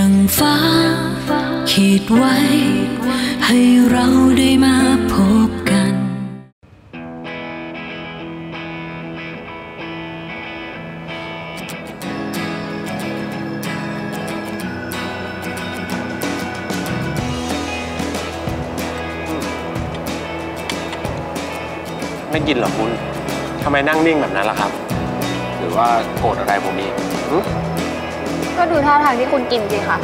งฟ้าขีดไว้ให้เราได้มาพบกันไม่กินหรอคุณทำไมนั่งนิ่งแบบนั้นล่ะครับหรือว่าโกรธอะไรผมอีกก็ดูท่าทางที่คุณกินสิค่ะ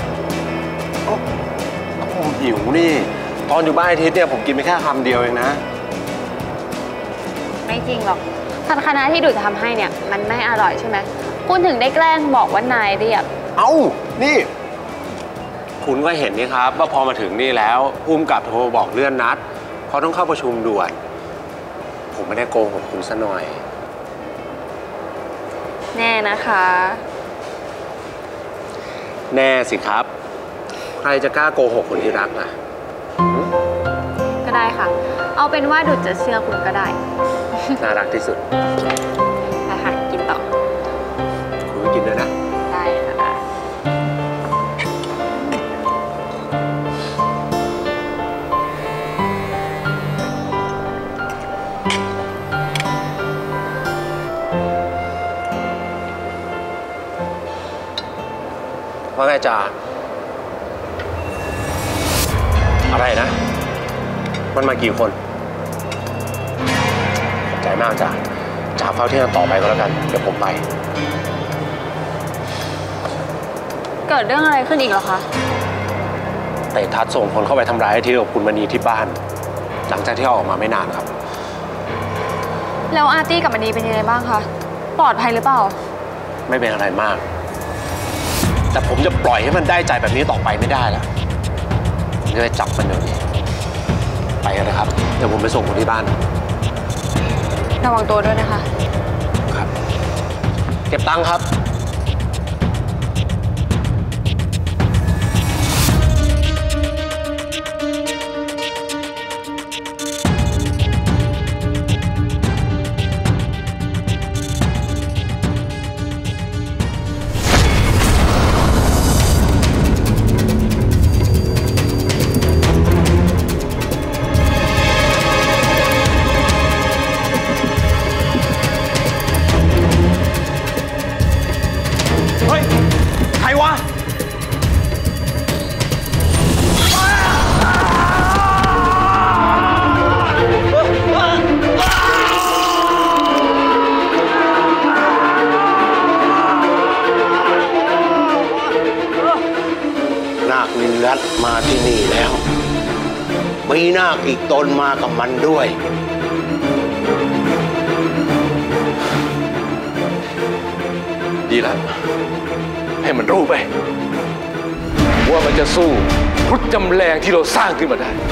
ก็ผมหิวนี่ตอนอยู่บ้านอาทิตย์เนี่ยผมกินไปแค่คำเดียวเองนะไม่จริงหรอกผัดคะน้าที่ดูจะทำให้เนี่ยมันไม่อร่อยใช่ไหมคุณถึงได้แกล้งบอกว่านายเรียกเอ้านี่คุณก็เห็นนี่ครับว่าพอมาถึงนี่แล้วภูมิกับโทรบอกเลื่อนนัดเพราะต้องเข้าประชุมด่วนผมไม่ได้โกหกคุณซะหน่อยแน่นะคะแน่สิครับใครจะกล้าโกหกคนที่รักล่ะก็ได้ค่ะเอาเป็นว่าดูจะเชื่อคุณก็ได้น่ารักที่สุดนะคะกินต่อคุณก็กินด้วยนะได้ค่ะว่าไงจ่าอะไรนะมันมากี่คนขอบใจมากจ่าเฝ้าที่นั่นต่อไปก็แล้วกันเดี๋ยวผมไปเกิดเรื่องอะไรขึ้นอีกเหรอคะเตะทัศน์ส่งคนเข้าไปทำร้ายที่กับคุณมณีที่บ้านหลังจากที่ออกมาไม่นานครับแล้วอาร์ตี้กับมณีเป็นยังไงบ้างคะปลอดภัยหรือเปล่าไม่เป็นอะไรมากแต่ผมจะปล่อยให้มันได้ใจแบบนี้ต่อไปไม่ได้แล้วผมจะไปจับมันเดี๋ยวนี้ไปกันนะครับเดี๋ยวผมไปส่งคุณที่บ้านระวังตัวด้วยนะคะครับเก็บตังค์ครับมาที่นี่แล้วมีนาคอีกตนมากับมันด้วยดีแล้วให้มันรู้ไปว่ามันจะสู้ครุฑจำแรงที่เราสร้างขึ้นมาได้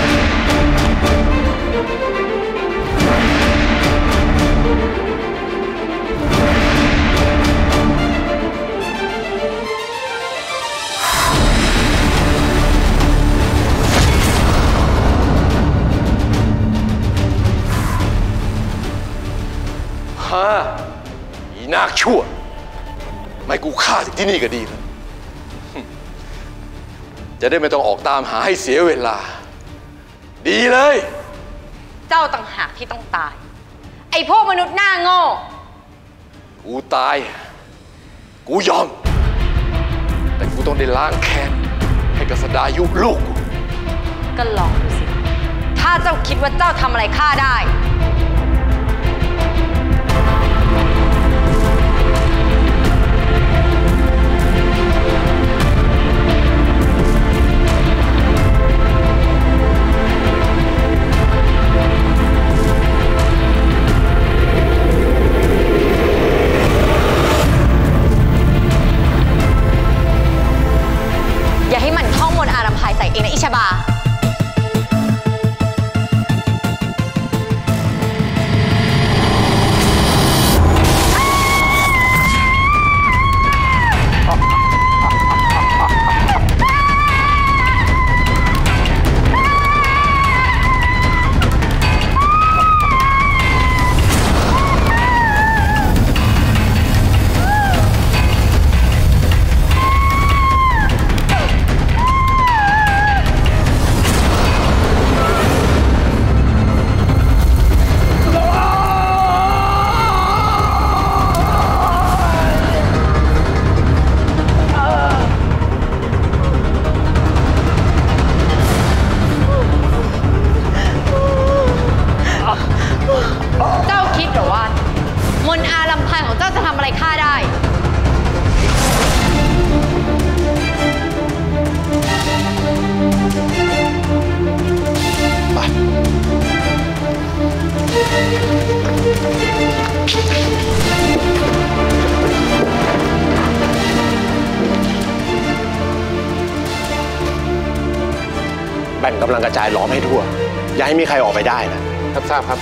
อีนาคชั่วไม่กูฆ่าถึงที่นี่ก็ดีแล้วจะได้ไม่ต้องออกตามหาให้เสียเวลาดีเลยเจ้าต่างหากที่ต้องตายไอ้พวกมนุษย์หน้าโง่กูตายกูยอมแต่กูต้องได้ล้างแค้นให้กษัตริย์ยุลูกกูก็ลองดูสิถ้าเจ้าคิดว่าเจ้าทำอะไรข้าได้อย่าให้มันท่องมนต์อารัมภายใส่เองนะอิชบาข้าได้แบ่งกำลังกระจายล้อมให้ทั่วอย่าให้มีใครออกไปได้นะครับทราบครับ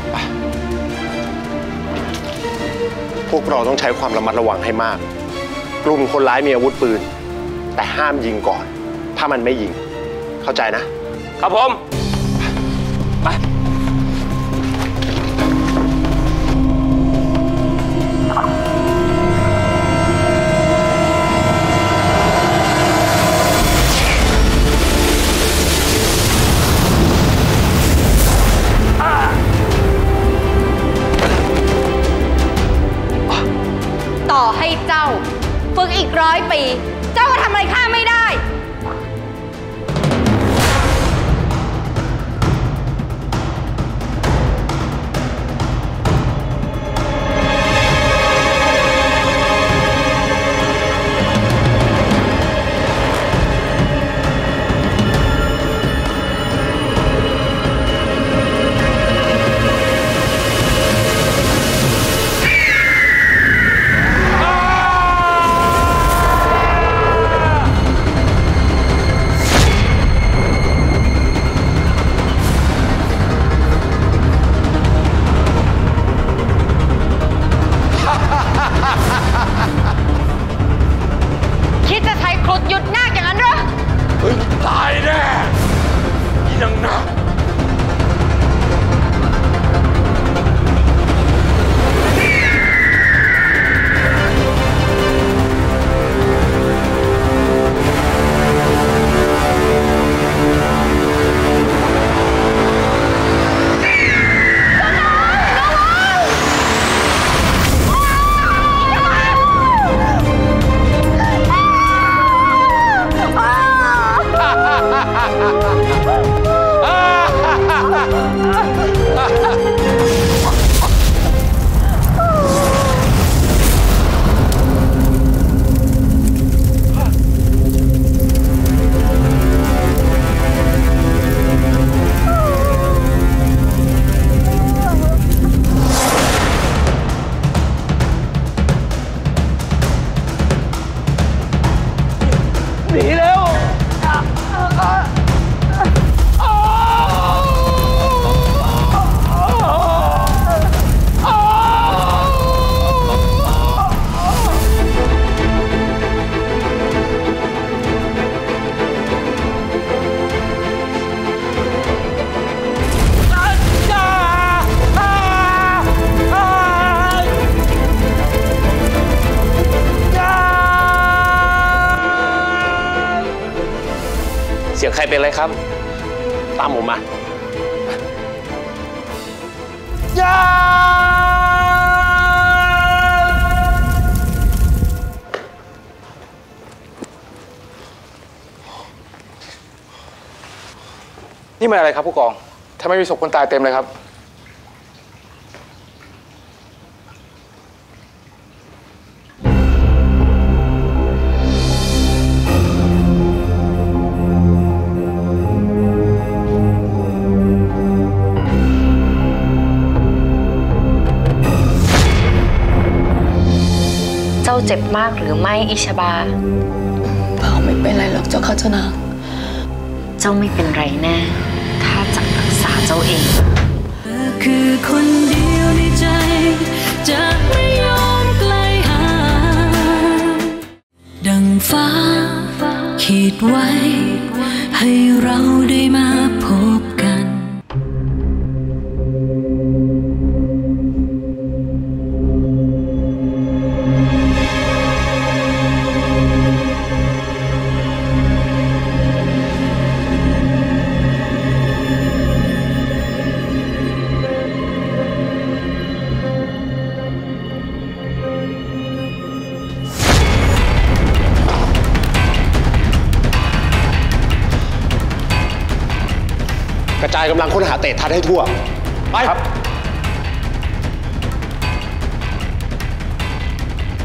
พวกเราต้องใช้ความระมัดระวังให้มากกลุ่มคนร้ายมีอาวุธปืนแต่ห้ามยิงก่อนถ้ามันไม่ยิงเข้าใจนะครับผมไปต่อให้เจ้าฝึกอีก100 ปี เจ้าก็ทำอะไรข้าไม่ได้ คิดจะใช้ครุฑหยุดนาคอย่างนั้นเหรอตายแน่อีนางนาคหนีเร็วเสียงใครเป็นอะไรครับตามผมมาอย่านี่มันอะไรครับผู้กองทำไมมีศพคนตายเต็มเลยครับเจ้าเจ็บมากหรือไม่อิชบาพ่อไม่เป็นไรหรอกเจ้าค่ะเจ้านางเจ้าไม่เป็นไรแน่ข้าจะรักษาเจ้าเองเธอคือคนเดียวในใจจะไม่ยอมไกลห่างดังฟ้าขีดไว้ให้เราได้มาพบกันกระจายกำลังค้นหาเตะทัดให้ทั่วไปครับ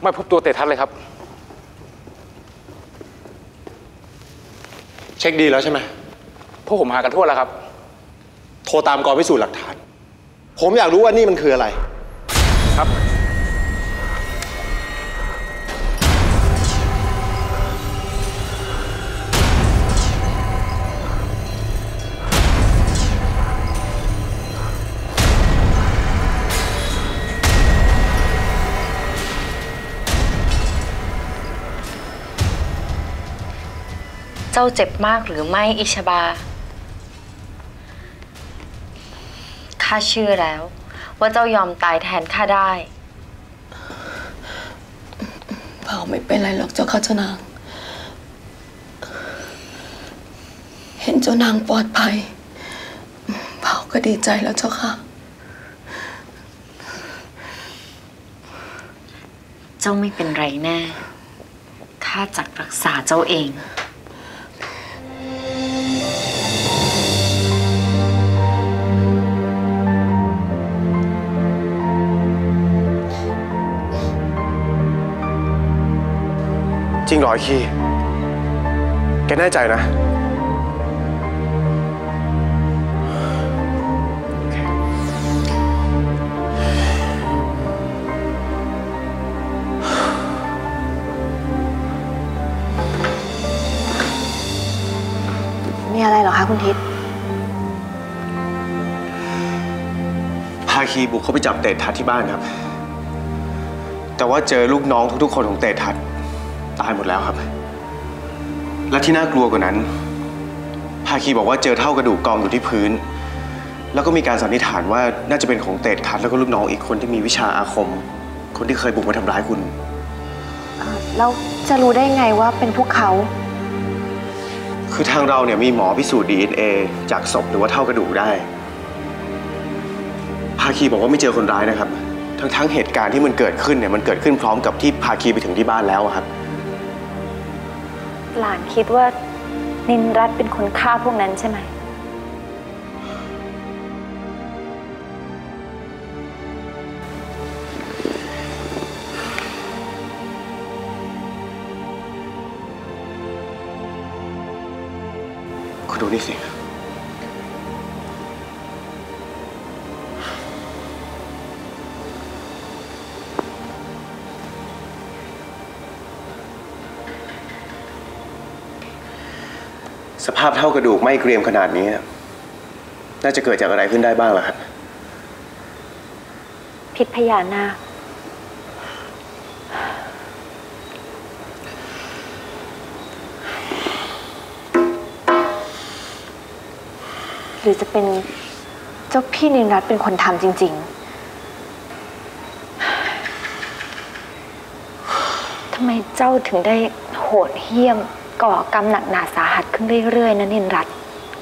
ไม่พบตัวเตทัศน์เลยครับเช็คดีแล้วใช่ไหมพวกผมหากันทั่วแล้วครับโทรตามกองพิสูจน์หลักฐาน ผมอยากรู้ว่านี่มันคืออะไรครับเจ้าเจ็บมากหรือไม่อิชบาข้าเชื่อแล้วว่าเจ้ายอมตายแทนข้าได้เผาไม่เป็นไรหรอกเจ้าค่ะเจ้านาง เห็นเจ้านางปลอดภัยเผาก็ดีใจแล้วเจ้าค่ะเจ้าไม่เป็นไรแน่ข้าจักรักษาเจ้าเองจริงเหรอคีแกแน่ใจนะมีอะไรเหรอคะคุณทิศภาคีบุกเข้าไปจับเตทัศน์ที่บ้านครับ แต่ว่าเจอลูกน้องทุกๆคนของเตทัศน์ตายหมดแล้วครับ และที่น่ากลัวกว่านั้น ภาคีบอกว่าเจอเท่ากระดูกกองอยู่ที่พื้น แล้วก็มีการสันนิษฐานว่าน่าจะเป็นของเตทัศน์แล้วก็ลูกน้องอีกคนที่มีวิชาอาคม คนที่เคยบุกมาทำร้ายคุณแล้วจะรู้ได้ไงว่าเป็นพวกเขาคือทางเราเนี่ยมีหมอพิสูจน์ DNA จากศพหรือว่าเท่ากระดูกได้ ภาคีบอกว่าไม่เจอคนร้ายนะครับ ทั้งเหตุการณ์ที่มันเกิดขึ้นเนี่ยมันเกิดขึ้นพร้อมกับที่ภาคีไปถึงที่บ้านแล้วครับหลานคิดว่านินรัตน์เป็นคนฆ่าพวกนั้นใช่ไหมคุณดูนี่สิสภาพเท่ากระดูกไม่เกรียมขนาดนี้น่าจะเกิดจากอะไรขึ้นได้บ้างล่ะครับพิษพญานาคหรือจะเป็นเจ้าพี่นินรัตน์เป็นคนทำจริงๆทำไมเจ้าถึงได้โหดเหี้ยมก่อกรรมหนักหนาสาหัสขึ้นเรื่อยๆนะนินรัตน์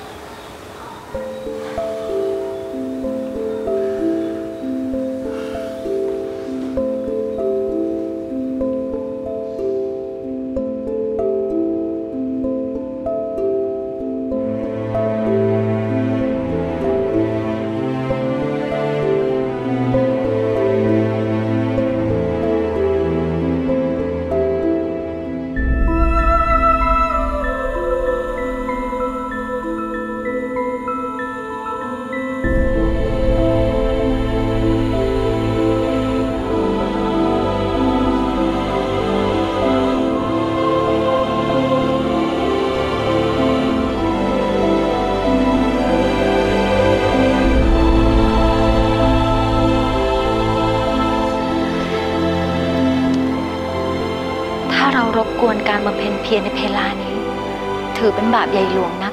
รบกวนการบำเพ็ญเพียรในเพลานี้ถือเป็นบาปใหญ่หลวงนัก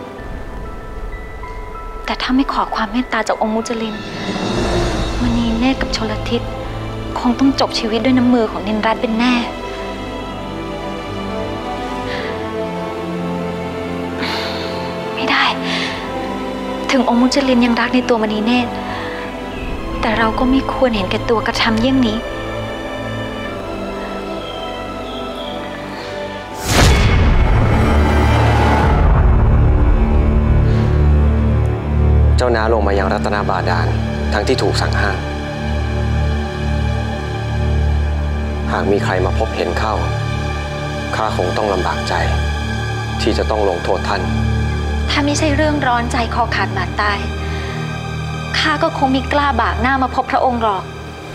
แต่ถ้าไม่ขอความเมตตาจากองค์มุจลินมณีเนตรกับชลทิศคงต้องจบชีวิตด้วยน้ำมือของนินรัตน์เป็นแน่ไม่ได้ถึงองค์มุจลินยังรักในตัวมณีเนตรแต่เราก็ไม่ควรเห็นแก่ตัวกระทำเยี่ยงนี้เจ้าน้าลงมายังรัตนาบาดาลทั้งที่ถูกสั่งห้ามภหากมีใครมาพบเห็นเข้าข้าคงต้องลำบากใจที่จะต้องลงโทษท่านถ้าไม่ใช่เรื่องร้อนใจคอขาดบาดตายข้าก็คงไม่กล้าบากหน้ามาพบพระองค์หรอก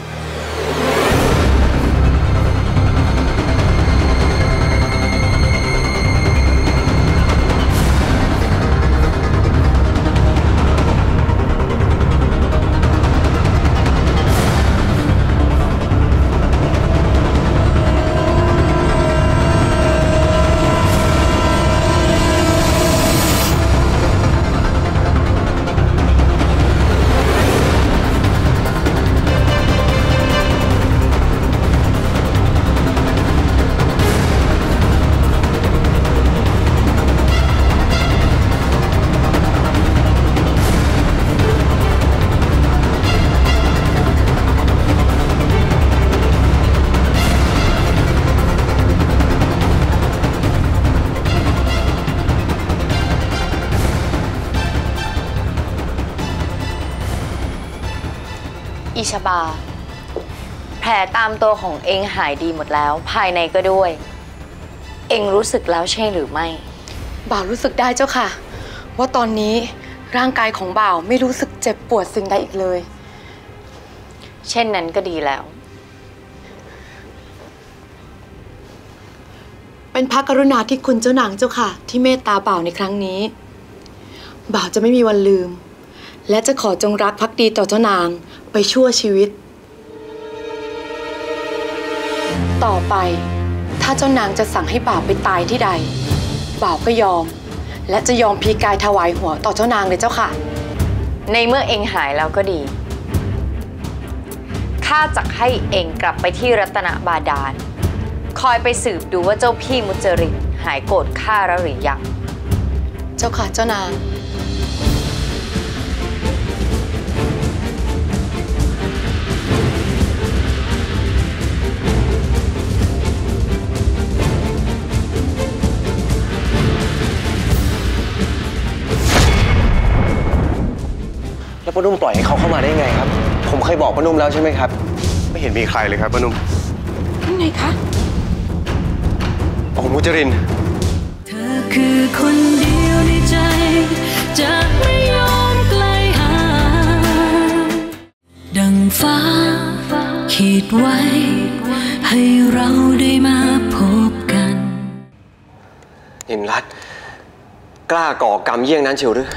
อิชบาแผลตามตัวของเองหายดีหมดแล้วภายในก็ด้วยเองรู้สึกแล้วใช่หรือไม่บ่าวรู้สึกได้เจ้าค่ะว่าตอนนี้ร่างกายของบ่าวไม่รู้สึกเจ็บปวดสิ่งใดอีกเลยเช่นนั้นก็ดีแล้วเป็นพระกรุณาธิคุณเจ้านางเจ้าค่ะที่เมตตาบ่าวในครั้งนี้บ่าวจะไม่มีวันลืมและจะขอจงรักภักดีต่อเจ้านางไปชั่วชีวิตต่อไปถ้าเจ้านางจะสั่งให้บ่าวไปตายที่ใดบ่าวก็ยอมและจะยอมพลีกายถวายหัวต่อเจ้านางเลยเจ้าค่ะในเมื่อเองหายแล้วก็ดีข้าจะให้เองกลับไปที่รัตนบาดาลคอยไปสืบดูว่าเจ้าพี่มุจรินหายโกรธข้าแล้วหรือยังเจ้าค่ะเจ้านางแล้วป้านุ่มปล่อยให้เขาเข้ามาได้ไงครับผมเคยบอกป้านุ่มแล้วใช่ไหมครับไม่เห็นมีใครเลยครับป้านุ่มยังไงคะองค์มุจรินเธอคือคนเดียวในใจจะไม่ยอมไกลห่างดังฟ้าขีดไว้ให้เราได้มาพบกันอินรัตน์กล้าก่อกรรมเยี่ยงนั้นเชียวหรือ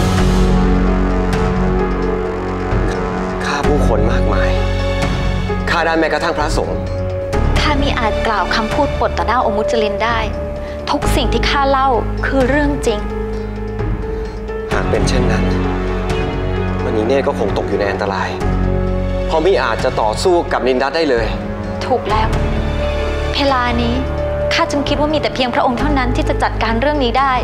ฆ่าผู้คนมากมายฆ่าได้แม้กระทั่งพระสงฆ์ข้ามิอาจกล่าวคำพูดปดต่อหน้าองค์มุจลินได้ทุกสิ่งที่ข้าเล่าคือเรื่องจริงหากเป็นเช่นนั้นมณีเนตรก็คงตกอยู่ในอันตรายเพราะมิอาจจะต่อสู้กับนินดัตได้เลยถูกแล้วเวลานี้ข้าจึงคิดว่ามีแต่เพียงพระองค์เท่านั้นที่จะจัดการเรื่องนี้ได้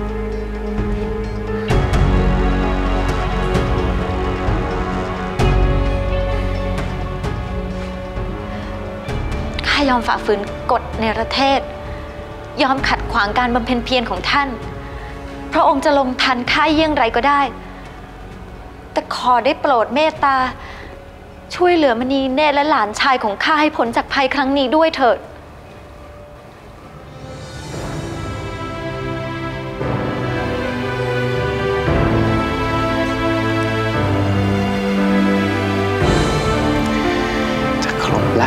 ข้ายอมฝ่าฝืนกฎในประเทศยอมขัดขวางการบำเพ็ญเพียรของท่านพระองค์จะลงทันข้าเยี่ยงไรก็ได้แต่ขอได้โปรดเมตตาช่วยเหลือมณีเนตรและหลานชายของข้าให้พ้นจากภัยครั้งนี้ด้วยเถิดจะครบละ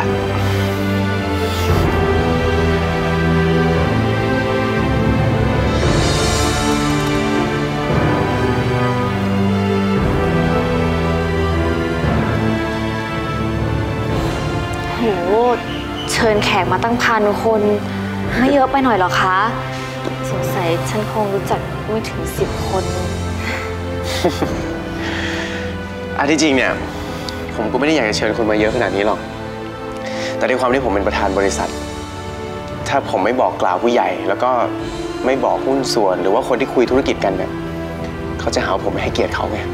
เชิญแขกมาตั้ง1,000 คนไม่เยอะไปหน่อยหรอคะสงสัยฉันคงรู้จักไม่ถึง10 คนอันที่จริงเนี่ยผมก็ไม่ได้อยากจะเชิญคนมาเยอะขนาดนี้หรอกแต่ด้วยความที่ผมเป็นประธานบริษัทถ้าผมไม่บอกกล่าวผู้ใหญ่แล้วก็ไม่บอกหุ้นส่วนหรือว่าคนที่คุยธุรกิจกันเนี่ยเขาจะหาผมไม่ให้เกียรติเขาไง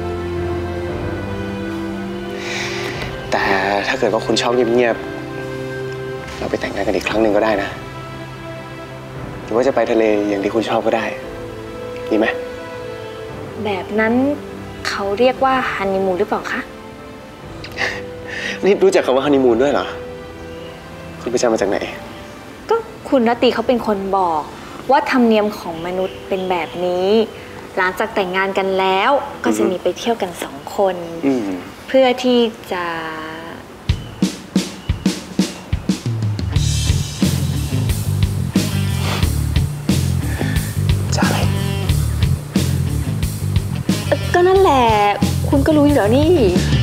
แต่ถ้าเกิดว่าคุณชอบเงียบๆเราไปแต่งงานกันอีกครั้งหนึ่งก็ได้นะหรือว่าจะไปทะเลอย่างที่คุณชอบก็ได้ดีไหมแบบนั้นเขาเรียกว่าฮันนีมูนหรือเปล่าคะนี่รู้จักคำว่าฮันนีมูนด้วยเหรอคุณไปจำมาจากไหนก็คุณรตีเขาเป็นคนบอกว่าธรรมเนียมของมนุษย์เป็นแบบนี้หลังจากแต่งงานกันแล้วก็จะมีไปเที่ยวกัน2 คนเพื่อที่จะอะไรก็นั่นแหละคุณก็รู้อยู่แล้วนี่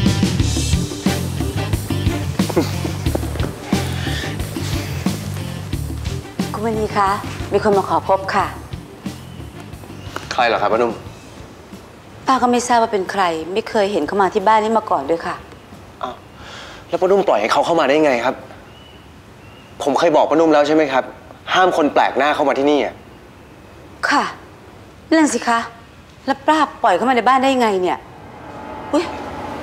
คุณมณีคะมีคนมาขอพบค่ะใครเหรอครับป้านุ่มป้าก็ไม่ทราบว่าเป็นใครไม่เคยเห็นเขามาที่บ้านนี้มาก่อนด้วยค่ะอ้าวแล้วป้านุ่มปล่อยให้เขาเข้ามาได้ไงครับผมเคยบอกป้านุ่มแล้วใช่ไหมครับห้ามคนแปลกหน้าเข้ามาที่นี่อ่ะค่ะนั่นสิคะแล้วป้าปล่อยเขามาในบ้านได้ยังไงเนี่ยอุ๊ย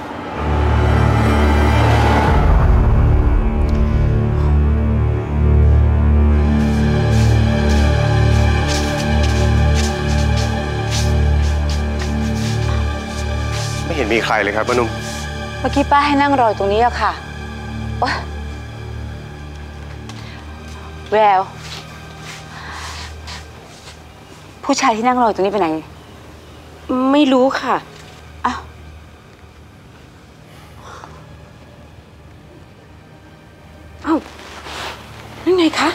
ไม่เห็นมีใครเลยครับป้านุ่มเมื่อกี้ป้าให้นั่งรอตรงนี้อะค่ะโอ๊ยแววผู้ชายที่นั่งรอตรงนี้ไปไหนไม่รู้ค่ะอ้าวอ้าวนั่นไงคะ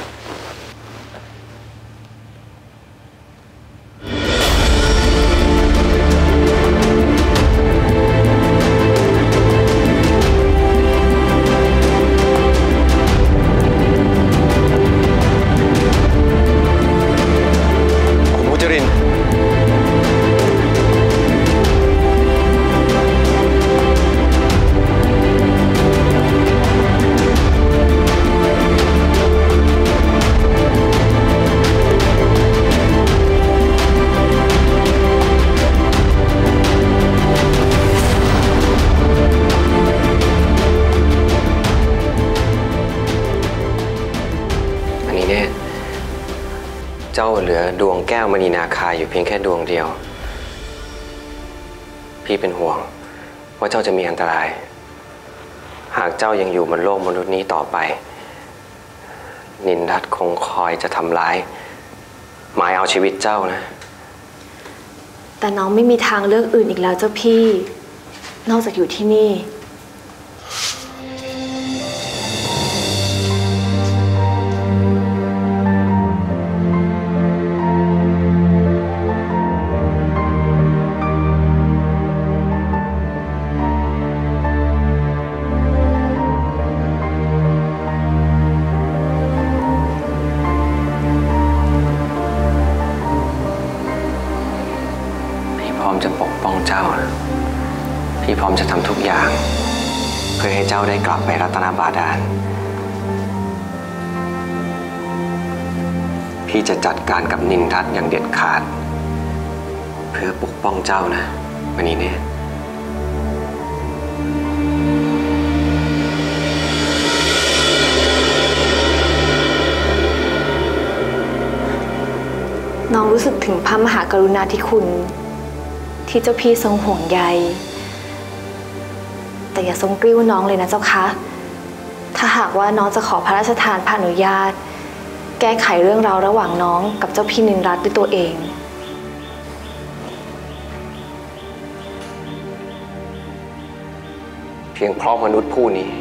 เจ้าเหลือดวงแก้วมณีนาคาอยู่เพียงแค่ดวงเดียวพี่เป็นห่วงว่าเจ้าจะมีอันตรายหากเจ้ายังอยู่บนโลกมนุษย์นี้ต่อไปนินทัศน์คงคอยจะทำร้ายหมายเอาชีวิตเจ้านะแต่น้องไม่มีทางเลือกอื่นอีกแล้วเจ้าพี่นอกจากอยู่ที่นี่พร้อมจะปกป้องเจ้าพี่พร้อมจะทำทุกอย่างเพื่อให้เจ้าได้กลับไปรัตนบาดาลพี่จะจัดการกับนินทัศน์อย่างเด็ดขาดเพื่อปกป้องเจ้านะมณีเนตรน้องรู้สึกถึงพระมหากรุณาธิคุณที่เจ้าพี่ทรงห่วงใยแต่อย่าทรงกริ้วน้องเลยนะเจ้าคะถ้าหากว่าน้องจะขอพระราชทานพระอนุญาตแก้ไขเรื่องราวระหว่างน้องกับเจ้าพี่นินรัตน์ด้วยตัวเองเพียงเพราะมนุษย์ผู้นี้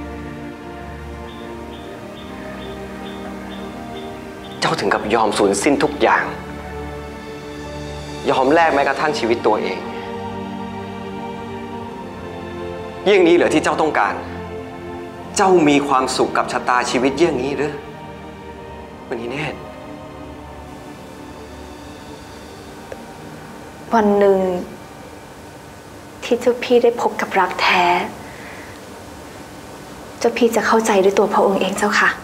เจ้าถึงกับยอมสูญสิ้นทุกอย่างยอมแลกแม้กระทั่งชีวิตตัวเองเยี่ยงนี้เหรอที่เจ้าต้องการเจ้ามีความสุขกับชะตาชีวิตเยี่ยงนี้หรือมณีเนตรวันหนึ่งที่เจ้าพี่ได้พบกับรักแท้เจ้าพี่จะเข้าใจด้วยตัวพระองค์เองเจ้าค่ะ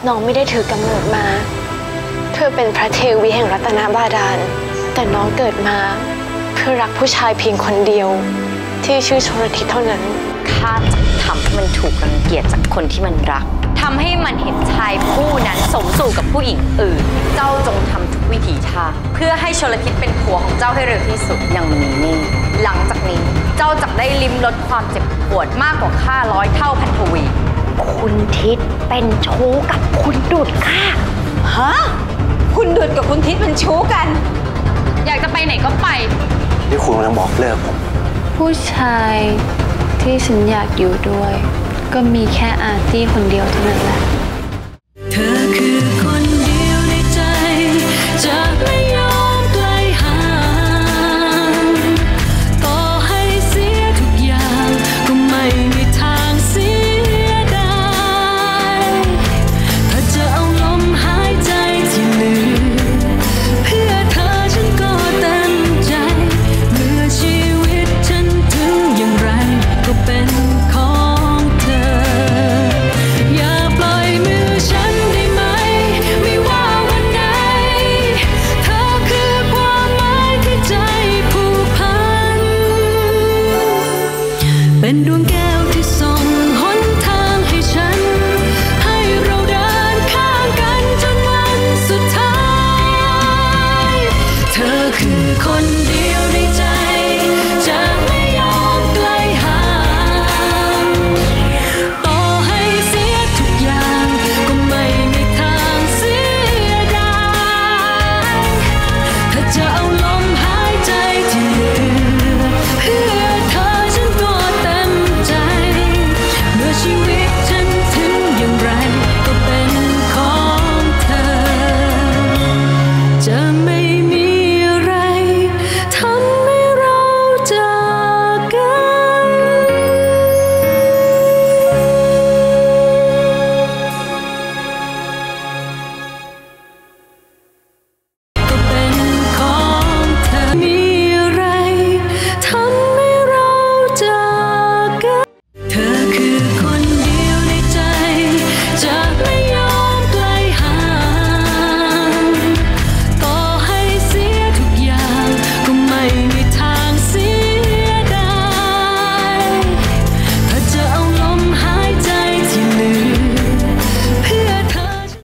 น้องไม่ได้ถือกำเนิดมาเพื่อเป็นพระเทวีแห่งรัตนบาดาลแต่น้องเกิดมาเพื่อรักผู้ชายเพียงคนเดียวที่ชื่อชลทิศเท่านั้นข้าจะทำให้มันถูกรังเกียจจากคนที่มันรักทำให้มันเห็นชายผู้นั้นสมสู่กับผู้หญิงอื่นเจ้าจงทำทุกวิถีทางเพื่อให้ชลทิศเป็นผัวของเจ้าให้เร็วที่สุดอย่างมันนี่หลังจากนี้เจ้าจะได้ลิ้มรสความเจ็บปวดมากกว่าข้า100 เท่าพันทวีคุณทิศเป็นชู้กับคุณดุจค่ะฮะคุณดุจกับคุณทิศเป็นชู้กันอยากจะไปไหนก็ไปนี่คุณกำลังบอกเลิกผมผู้ชายที่ฉันอยากอยู่ด้วยก็มีแค่อาร์ตี้คนเดียวเท่านั้นแหละเธอคือคนเดียวในใจจะไม่ยอมไกลห่างต่อให้เสียทุกอย่างก็ไม่มีทางเสียดายถ้าจะเอาลมหายใจที่เหลือเพื่อเธอฉันก็เต็มใจเมื่อชีวิตฉันถึงอย่างไรก็เป็นของเธออย่าปล่อยมือฉันได้ไหมไม่ว่าวันไหนเธอคือความหมายที่ใจผูกพันเป็นดวงแก้วที่ส่องหนทางให้ฉันให้เราเดินข้างกันจนวันสุดท้ายเธอคือคนเดียว